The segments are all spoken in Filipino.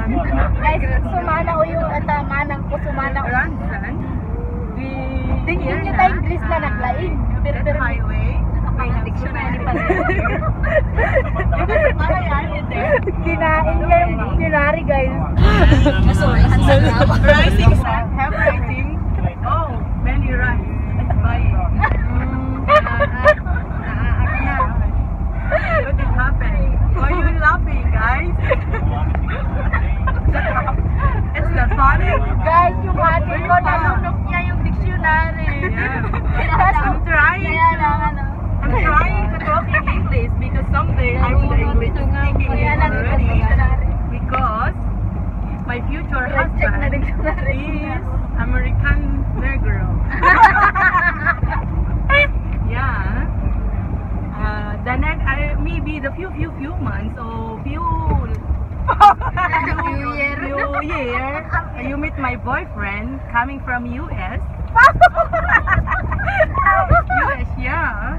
Guys, sumana ko yung manang ko, sumana ko. Grandson. Tingin nyo tayo English na naglaing. That highway. Dictionary pa rin. Kinain niya yung dictionary, guys. Rising sun. Have rising. Oh, many rice. Let's buy it. What did happen? Why are you laughing, guys? It's not funny. Guys, yung ate ko, nalunok niya yung dictionary. Yeah. I'm trying to talk in English because someday I will English speaking already. Because my future husband is American Negro. Yeah. The next, maybe the few months or few year, you meet my boyfriend coming from US. US, yeah.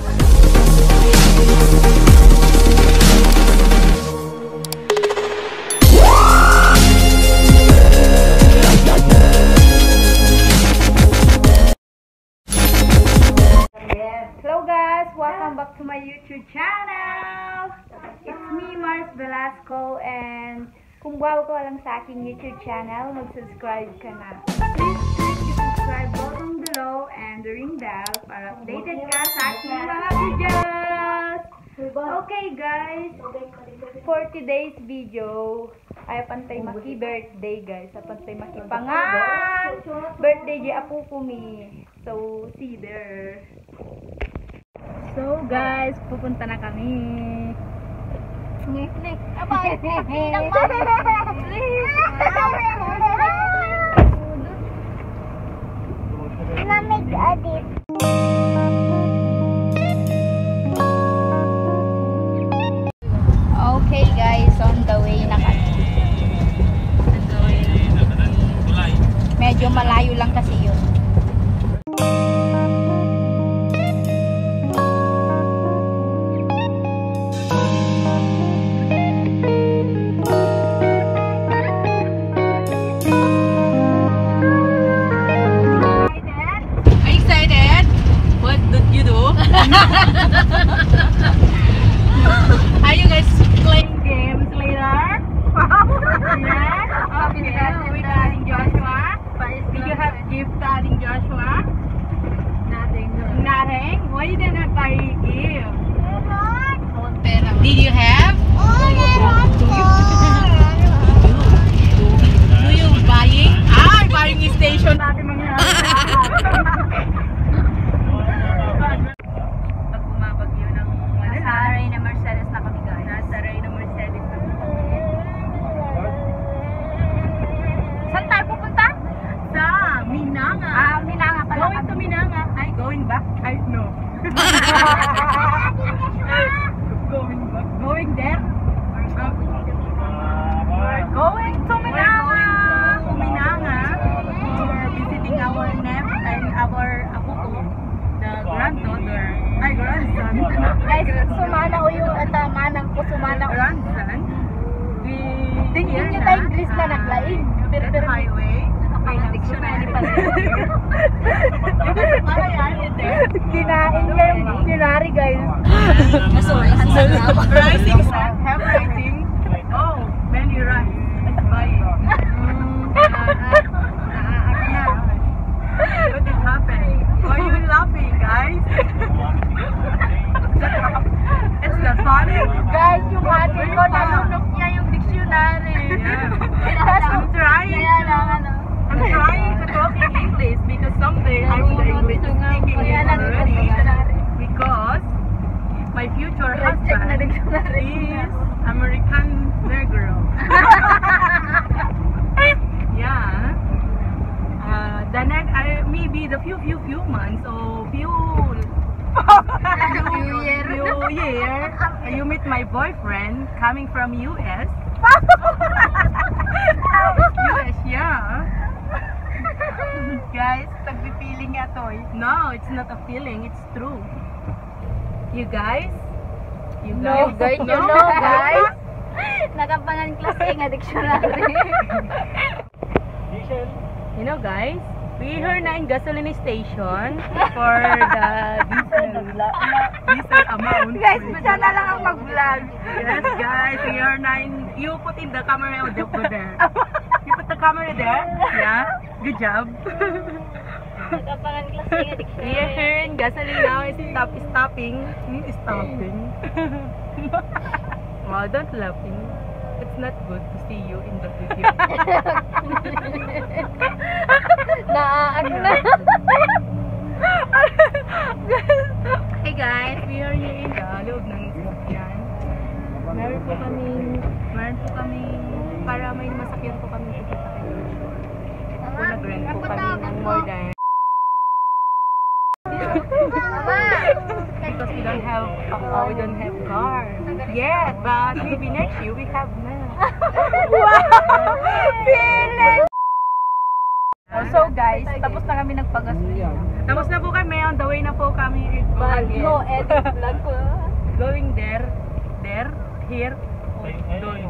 Hello guys, welcome back to my YouTube channel. It's me, Mars Velasco, and kung bago ka lang sa aking YouTube channel, mag-subscribe ka na. Please click the subscribe button below and the ring bell para updated ka sa aking mga videos. Okay guys, for today's video ay pantay maki birthday guys. Pantay maki pangan birthday di apo ko mi. So see there. So guys, pupunta na kami. Nik. Abay. Lamig adit. Okay guys, on the way na kami. Medyo malayo lang kasi yun. Are you guys playing games later? Yes? Okay, with Adding Joshua. Did you have gift to Adding Joshua? Nothing. Nothing? Why you didn't buy gift? Did you have? Do you buying? Buying station natin mangyari. Going back? I know. Going there? We're going to Minanga. We're visiting our nephew and our apuko, the granddaughter. My grandson. Guys, sumana ko yung manang ko, sumana ko. Grandson. Tingin nyo tayo English na naglaing. That highway. Dictionary pa rin. Kinain niya yung dictionary, guys. Rising sun. Have rising. Oh, many rice. Let's buy it. What did happen? Why are you laughing, guys? It's not funny. Guys, yung ate ko, nalunok niya yung dictionary. I'm trying to talk in English because someday I will English speaking already. Because my future husband is American Negro. Yeah. The next, maybe the few months or few year, you meet my boyfriend coming from US. US, yeah. Guys, tagpi-feeling nga to eh. No, it's not a feeling, it's true. You guys? No, guys, you know, guys. Nakapangan klase nga dictionary. You know guys, we here na in gasoline station for the diesel amount. Guys, siya na lang ang mag-vlog. Yes guys, we are na in, you put in the camera over there. You put the camera there. Yeah, good job. Nakapangan klase nga We dictionary. are here in gasoline now. Stopping. Wow, don't laughing. It's not good to see you in the video. Naaan na. Hey guys, we are here in the loob ng sasakyan. Meron po kami, para may masakyan po kami pupunta kayo. Po nag-rent po kami ng more than because we don't have car yet, but maybe next year we have na. Wow! Feeling! So guys, tapos na kami nagpagasolina. Tapos na po kami, on the way na po kami. No edit vlog ko. Going there, here, doon.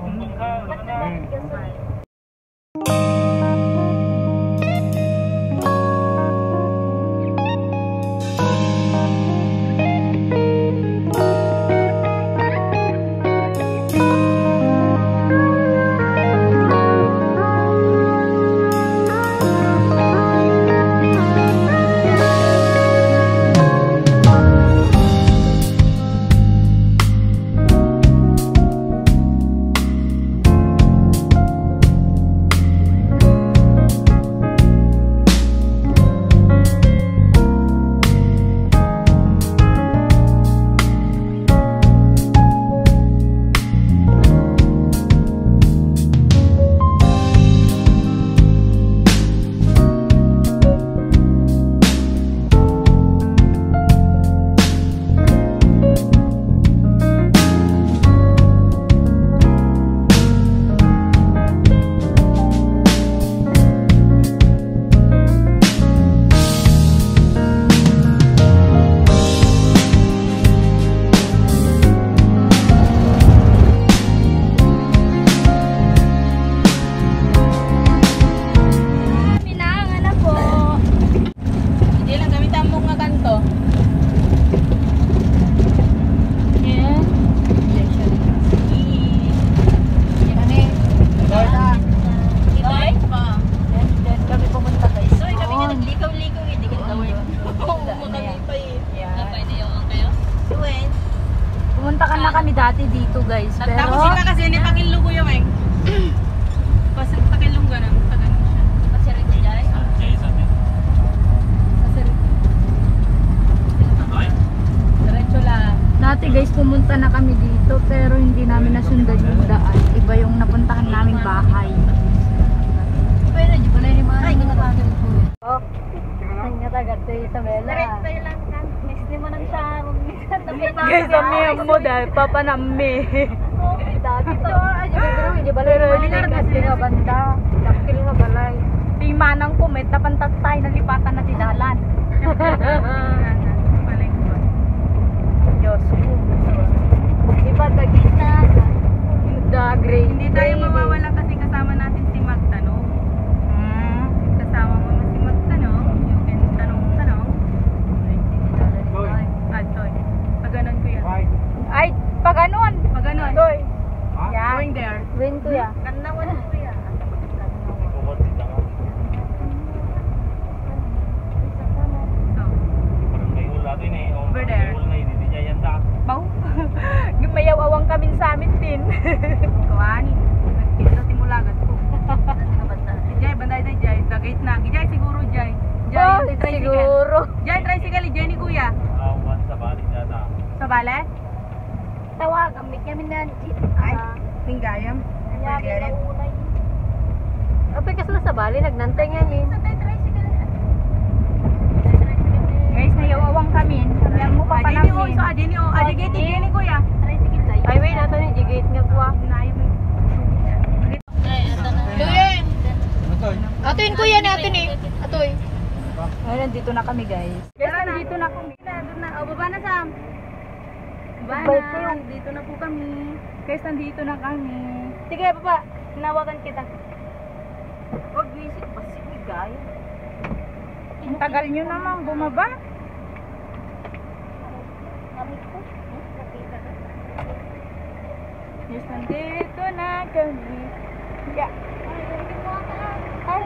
Pumunta ka na kami dati dito guys, pero Tapos sila kasi hindi pakilong ko yung Kasi pakilong ka na. pasirito dyan. Diretso lang. Dati guys, pumunta na kami dito pero hindi namin nasundan yung daan. Iba yung napuntahan naming bahay. Pero di ba na yung mga nagkakagin ko? Oh, ang natagat sa Isabela. Diretso lang kan. Miss mo nang siya. Guys, kami mo dahil papanami. Dati to, di ba lang yung mga nga banda. Dakil nga balay. Di manang kumet, napantat tayo, nalipatan na tidalan. Diyos ko. Di ba dagita? The gray. Hindi tayo mawawala kasi kasama natin si Magtanong. Kasama mo si Magtanong. You can tanong-tanong. Toy. Pag ganon ko yan. Ay, pag ganon. Pag ganon. Toy. Yeah. Going there. Win ko ya. Ganda mo na ko yan. So, over there. Pau. Mayaw awang kami sa amin din. Kuhanin. Nagkita timulagat ko. Jai, banday na Jai. Dagait na. Jai, siguro Jai. Oh, tricycle. siguro. Jai, tricycle. Jai ni kuya. Sa bale? Tawag, kami na. Ay, tinggayam. Forget it. Apay kas na sa bali, nagnantay nga niya. Guys, nayawawang kami. Sabihan mo pa pa namin. Adjigate kuya. Highway na ito ni Jigate nga kuha. Tuyin! Atuin kuya na ito ni. Atuin. Ay, nandito na kami guys. Guys, nandito na kami. Doon na. O, baba na Sam. Bana, dito na po kami. Guys, nandito na kami. Sige, papa. Hinawakan kita. Huwag visit pa si Migay. Ang tagal nyo naman bumaba. Yes, nandito na kami. Yeah. Ay.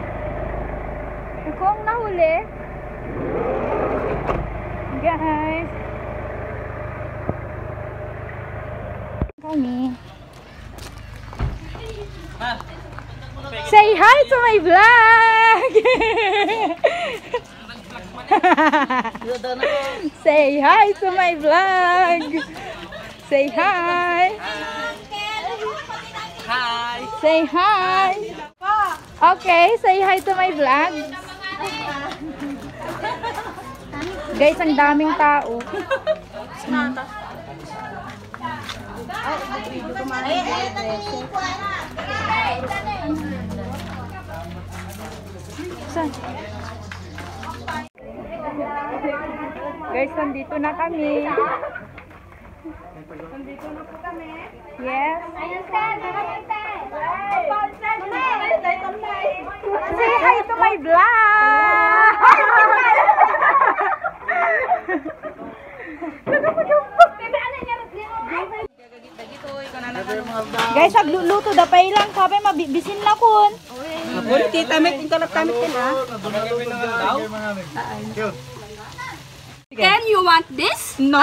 Ako ang nahuli. Guys. Kami. Say hi to my vlog! Say hi to my vlog! Say hi! Hi! Say hi! Okay, say hi to my vlog. Guys, ang daming tao. Saan? Guys, nandito na kami. Nandito na po kami. Yes. Say hi to my vlog. Guys, agluluto da pa ilang kape mabibisin na kun. Apun, kita met yung kalap-tamit ka na. Ken, you want this? No!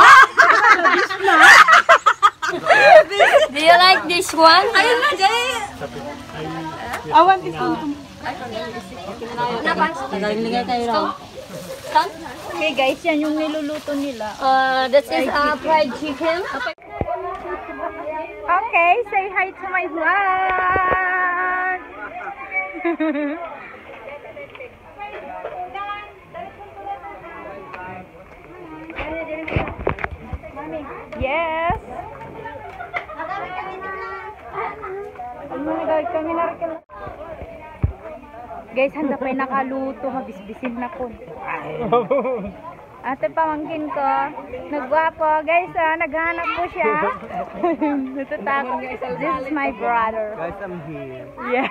Do you like this one? Ayun na, Jay! I want this one. Nagalinigay kayo raw. Okay guys, yan yung niluluto nila. This is fried chicken. Okay, say hi to my vlog. Yes. Kami na rin. Guys, handa pa yung nakaluto. Mabisbisin na po. Ate pamangkin ko, nagwapo. Guys, naghanap po siya. Natatakot. This is my brother. Guys, I'm here. Yeah.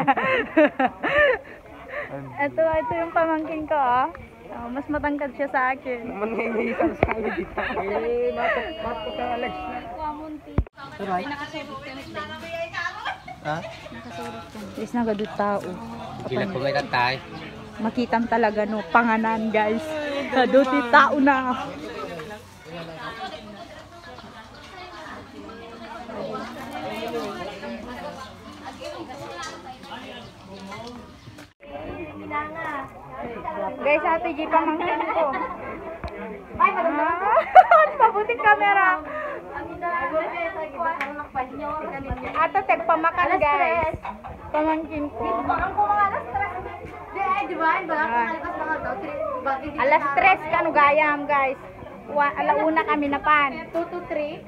ito yung pamangkin ko. Mas matangkad siya sa akin. Mangyayisang sabi dito. Eh, mato ka, Alex. Turay? Ha? Guys, nagadut tao. Gila po may tatay. Makitam talaga no, panganan guys. Kaduti tao na. Guys, Ate G, pamangkin ko. Ay, mabuting camera. Ate, tagpamakan guys. Pamangkin ko. Alas 3 kanu gayam guys. Alauna kami na pan. 2 to 3.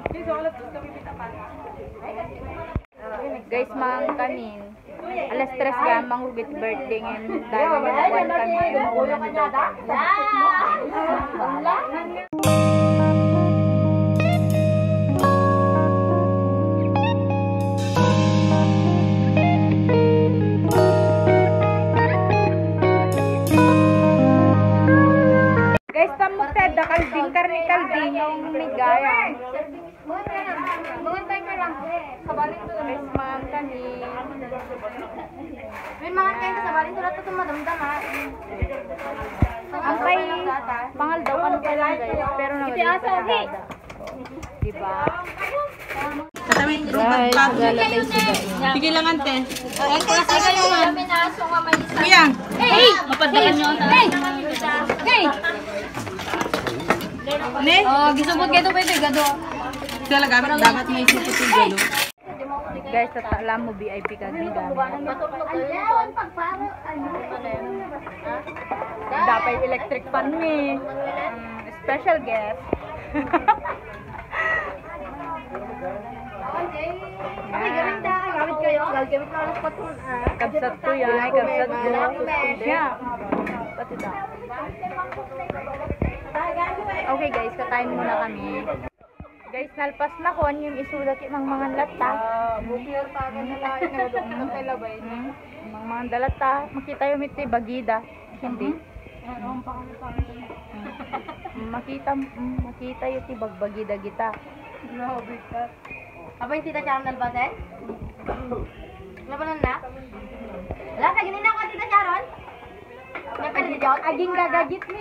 Guys, mang kanin. Alas 3 gamang rubit birthday ngayon. Dahil nagkuhan kami. Umuulan na daw. Guys, tamok tada kalding karni kalding yung ligaya. Mungantay ka lang. Sabalin to guys, mang kanin. May mga kain sa balin sulat ito madamdam ha. Ang kay pangal daw ano pa lang guys, pero nagdito okay. Diba? Katamit kasi Guys, pagpag. lalagay sila. Sige lang ante. Ay, kaya yung minaso nga may isa. Kuya! Hey! Mapadalan nyo. Hey! Hey! Ne? Oh, gisubot kayo pwede gado. Talaga, dapat may sipot yung galo. Guys, tatala mo VIP kami gamit. Dapat electric fan ni. Special guest. Kabsat to yan. Kabsat to. Siya. Pati daw. Okay guys, kakain muna kami. Guys, nalpas na ko yung isulat yung mga lata. Bukiyar ta ka na lain na doon ng kalabay. Mga dalata, makita yung iti bagida. Hindi. Ano pa kami pa? Makita yung iti bagbagida kita. Grabe ka. Apa yung tita Sharon ba, Ted? Labanan na? Wala, kaginin na ako, tita Sharon. Napagidot? Aging gagagit mit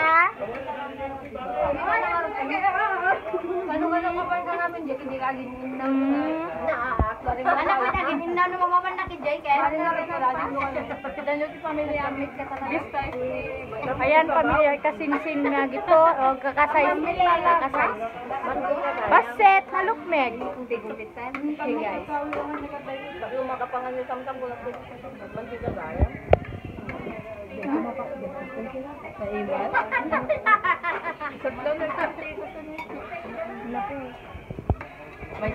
Ano ka pa ka namin, Jake? Hindi ka aginin na. Anak mo, aginin na naman maman na kay Jake, eh? Dalo si pamilya amit ka talaga. Ayan, pamilya, kasing-sing na gito, o kakasize. Baset, nalukmeg. Okay, guys. Yung makapangan ni Samsam ko lang po. Banti ka ba, yan? Naiwan? Sablaw na kasi ko sa nito. May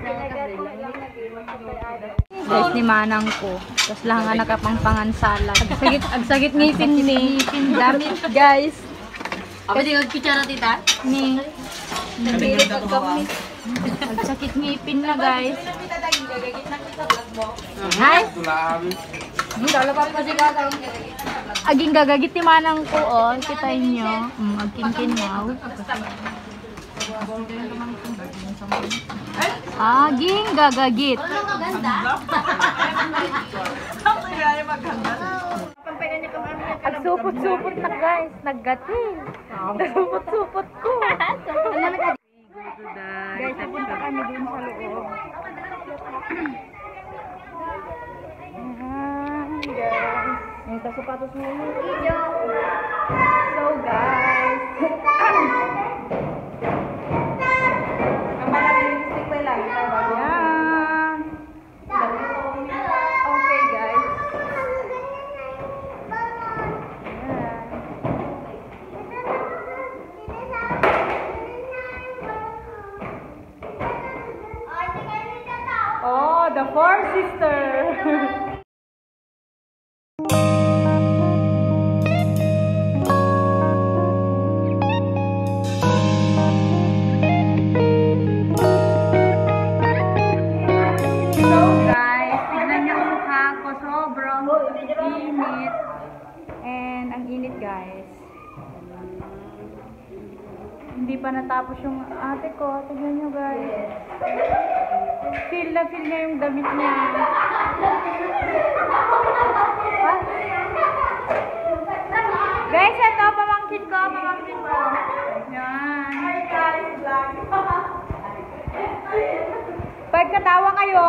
Guys, ni manang ko. Tapos lang nga nakapangpangan salad. Agsagit ngipin ni. Damit, guys. Apa di kutsara tita? Ni. Nabirit ang kamis. Agsakit ngipin na, guys. Hi! Aging gagagit ni manang ko, oh. Kita nyo. Agkin-kinaw. Aging gagagit. Agsupot-supot na, guys. Naggatil. Nagsupot-supot ko. Guys, napunta kami dun sa loob. Guys. Yung sapatos mo yun. So, guys. Ang parang lipstick pa lang. Ayan. Okay, guys. Oh, the Four Sisters. Init. And ang init, guys. Hindi pa natapos yung ate ko. Tignan nyo, guys. Feel na feel niya yung damit niya. Guys, ito, pamangkin ko. Yan. Pagkatawa kayo,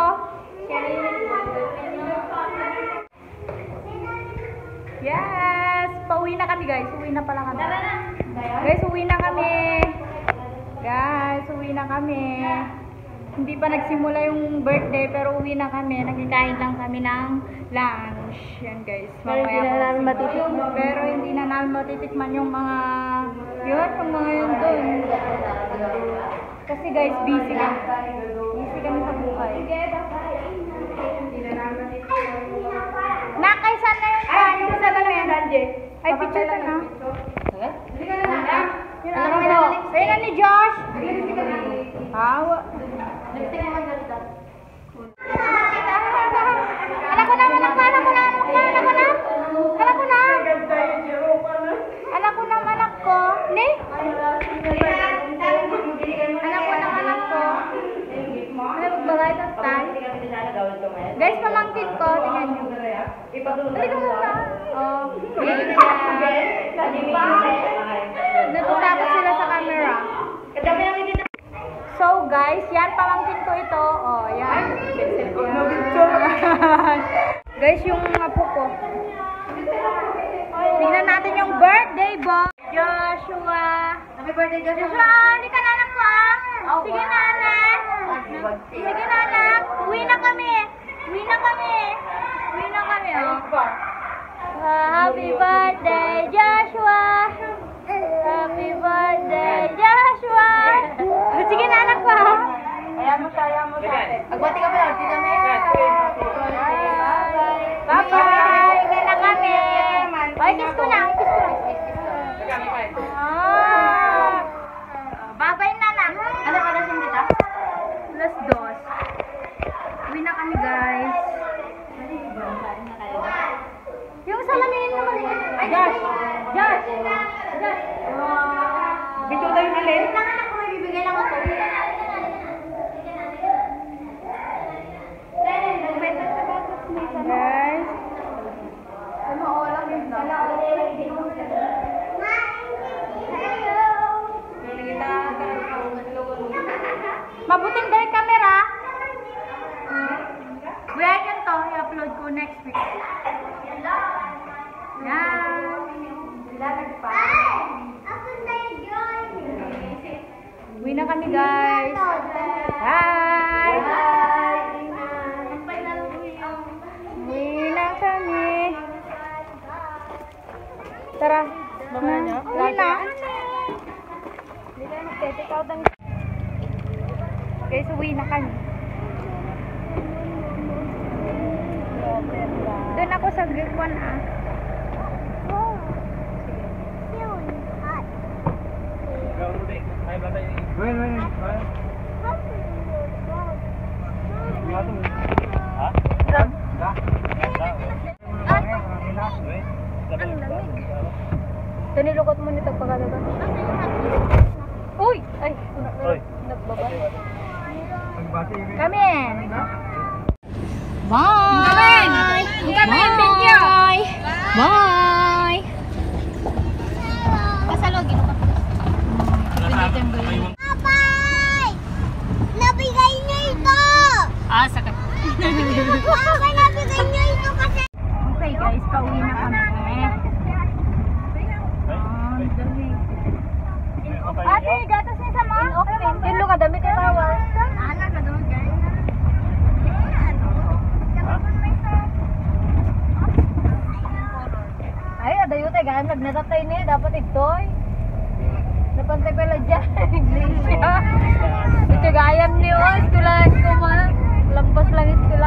yes! Pauwi na kami, guys. Uwi na pala kami. Guys, uwi na kami. Guys, uwi na kami. Hindi pa nagsimula yung birthday, pero uwi na kami. Nagkikain lang kami ng lunch. Yan, guys. Pero hindi na namin matitikman yung mga yun, yung mga yun dun. Kasi, guys, busy kami. Busy kami sa buhay. Nakaisan na yung yung sa lamin. Ay, picture ka na. Ayun na ni Josh. Hawa. Anak ko na. Ni? Anak ko. Ano magbagay ng stand? Guys, pamangkin ko. Tingnan nyo. Halika muna. Oh. Natutapos sila sa camera. So guys, yan pamangkin ko ito. Oh, yan. Guys, yung apo ko. Tingnan natin yung birthday boy. Joshua. Happy birthday, Joshua, hindi ka na anak ko ah. Sige na anak. Sige na anak. Uwi na kami. Oh. Happy birthday, Joshua. Happy birthday, Joshua. Sige na anak ko. Ayaw mo siya. Agbati ka ba lang? Tita May. Bye-bye. Uwi na kami. Ay, kiss ko na. Bye-bye na anak. Ano ka na sing kita? Uwi na kami, guys. Yung salamin naman eh. Ay, Josh! Josh! Josh! Video tayo alin? Kailangan ako may bibigay lang ako. Guys. Mabuting dahil camera. Buhay yan to. I-upload ko next week. Yan. Uwi na kami, guys. Bye! Uwi na kami. Tara. Uwi na. Guys, uwi na kami. Doon ako sa Gikwan ah. Ito nilukot mo nito pagkalaga. Uy! Ay! Nagbaba. Come in! Bye! Come in! Thank you! Bye! Kasalo, ginuka. Bye! Nabigay niyo ito! Sakit. Baka nabigay niyo ito kasi... Okay guys, pauwi na kami. Ate, gatas niya sa mga? Kilo ka, damit yung tawas. Ala ka doon guys. Ay, adayo tayo, gano'n nagnatay niya. Dapat ito'y. Napantay pala dyan. Iglesia. Ito gayam niyo, eskulaan ko ma. Lampas lang eskulaan.